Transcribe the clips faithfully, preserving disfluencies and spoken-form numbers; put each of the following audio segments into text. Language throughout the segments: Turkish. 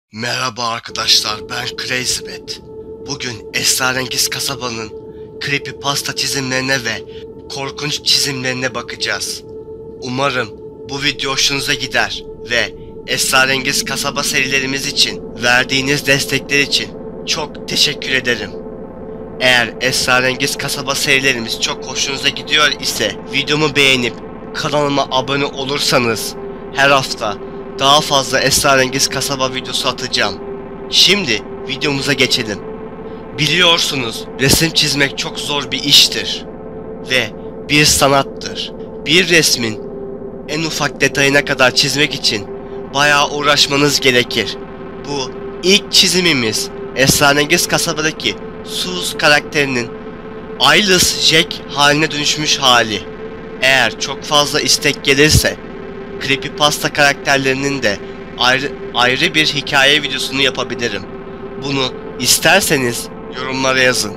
Merhaba arkadaşlar, ben Crazybat. Bugün Esrarengiz Kasabanın creepypasta çizimlerine ve korkunç çizimlerine bakacağız. Umarım bu video hoşunuza gider ve Esrarengiz Kasaba serilerimiz için verdiğiniz destekler için çok teşekkür ederim. Eğer Esrarengiz Kasaba serilerimiz çok hoşunuza gidiyor ise videomu beğenip kanalıma abone olursanız her hafta daha fazla Esrarengiz Kasaba videosu atacağım. Şimdi videomuza geçelim. Biliyorsunuz, resim çizmek çok zor bir iştir ve bir sanattır. Bir resmin en ufak detayına kadar çizmek için bayağı uğraşmanız gerekir. Bu ilk çizimimiz Esrarengiz Kasaba'daki Sus karakterinin Eyeless Jack haline dönüşmüş hali. Eğer çok fazla istek gelirse creepypasta karakterlerinin de ayrı, ayrı bir hikaye videosunu yapabilirim. Bunu isterseniz yorumlara yazın.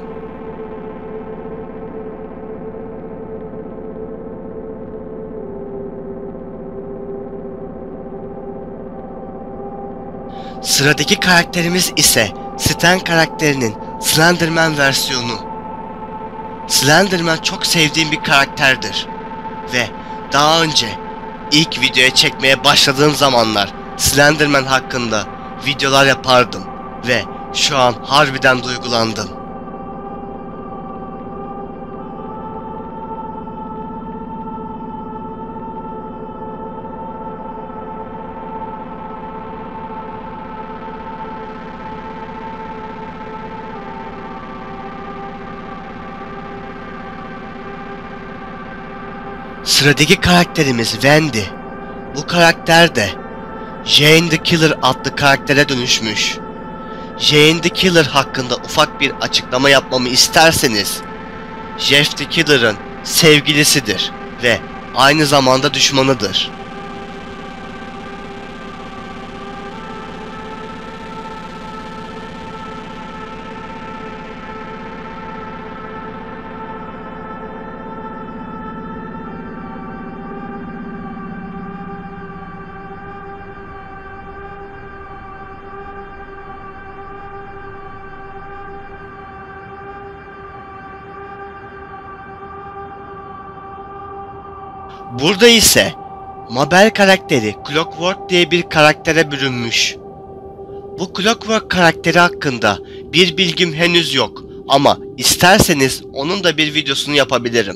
Sıradaki karakterimiz ise Stan karakterinin Slenderman versiyonu. Slenderman çok sevdiğim bir karakterdir ve daha önce İlk videoya çekmeye başladığım zamanlar Slenderman hakkında videolar yapardım ve şu an harbiden duygulandım. Sıradaki karakterimiz Wendy. Bu karakter de Jane the Killer adlı karaktere dönüşmüş. Jane the Killer hakkında ufak bir açıklama yapmamı isterseniz, Jeff the Killer'ın sevgilisidir ve aynı zamanda düşmanıdır. Burada ise Mabel karakteri Clockwork diye bir karaktere bürünmüş. Bu Clockwork karakteri hakkında bir bilgim henüz yok ama isterseniz onun da bir videosunu yapabilirim.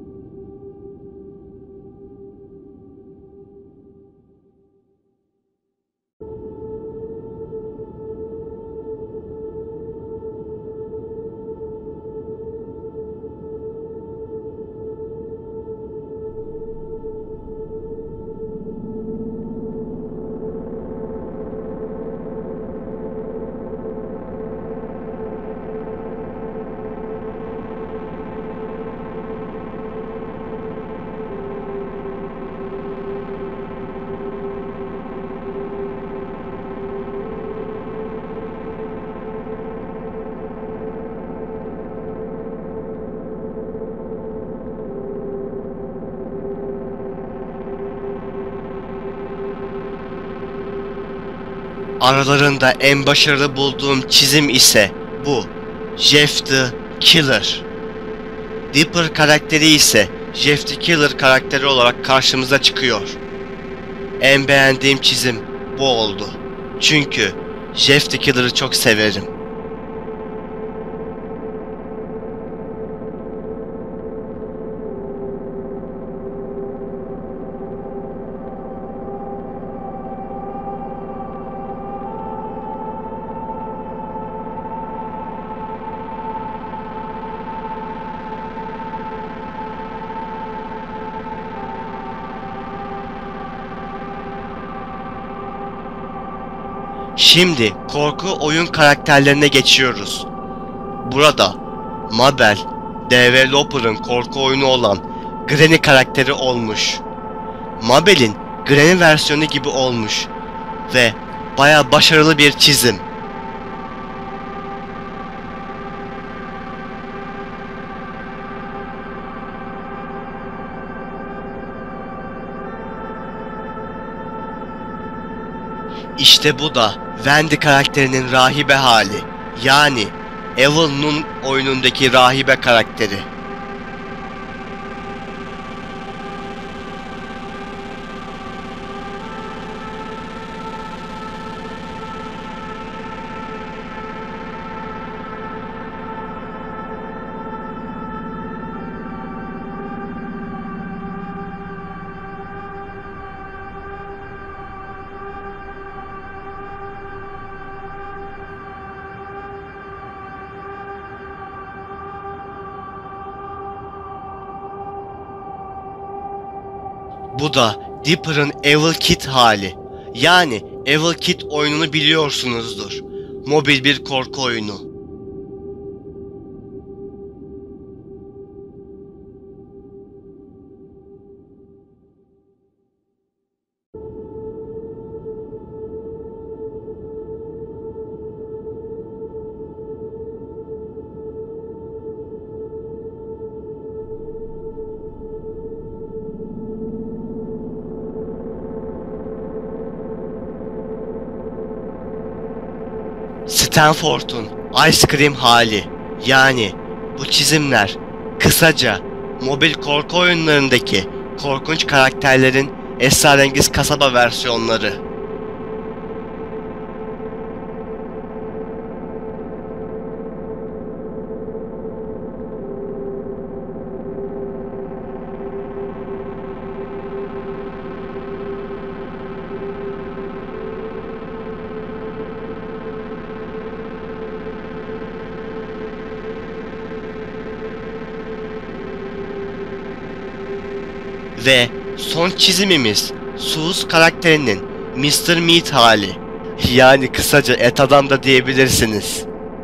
Aralarında en başarılı bulduğum çizim ise bu, Jeff the Killer. Dipper karakteri ise Jeff the Killer karakteri olarak karşımıza çıkıyor. En beğendiğim çizim bu oldu. Çünkü Jeff the Killer'ı çok severim. Şimdi korku oyun karakterlerine geçiyoruz. Burada Mabel, Developer'ın korku oyunu olan Granny karakteri olmuş. Mabel'in Granny versiyonu gibi olmuş ve baya başarılı bir çizim. İşte bu da Wendy karakterinin rahibe hali. Yani Evil Nun oyunundaki rahibe karakteri. Bu da Dipper'ın Evil Kid hali. Yani Evil Kid oyununu biliyorsunuzdur. Mobil bir korku oyunu. Stanford'un Ice Cream hali. Yani bu çizimler kısaca mobil korku oyunlarındaki korkunç karakterlerin esrarengiz kasaba versiyonları. Ve son çizimimiz Sus karakterinin mister Meat hali. Yani kısaca et adam da diyebilirsiniz.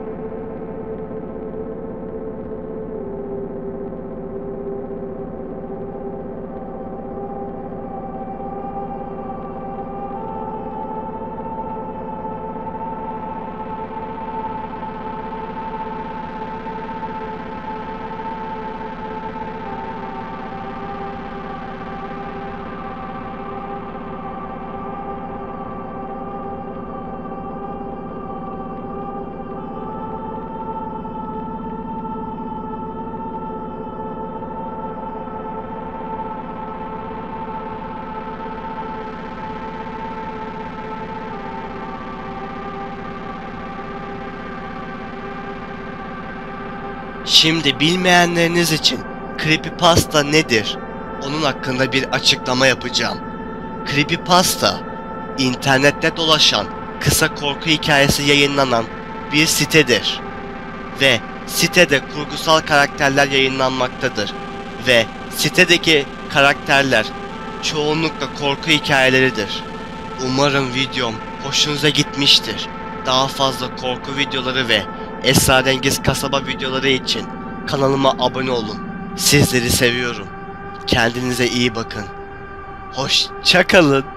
Şimdi bilmeyenleriniz için Creepypasta nedir? Onun hakkında bir açıklama yapacağım. Creepypasta, internette dolaşan kısa korku hikayesi yayınlanan bir sitedir. Ve sitede kurgusal karakterler yayınlanmaktadır. Ve sitedeki karakterler çoğunlukla korku hikayeleridir. Umarım videom hoşunuza gitmiştir. Daha fazla korku videoları ve esrarengiz kasaba videoları için kanalıma abone olun. Sizleri seviyorum. Kendinize iyi bakın. Hoşça kalın.